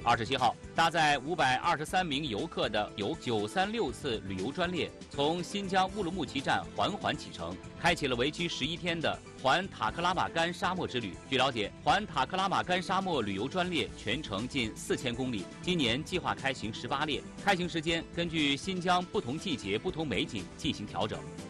27号，搭载523名游客的由936次旅游专列从新疆乌鲁木齐站缓缓启程，开启了为期11天的环塔克拉玛干沙漠之旅。据了解，环塔克拉玛干沙漠旅游专列全程近4000公里，今年计划开行18列，开行时间根据新疆不同季节、不同美景进行调整。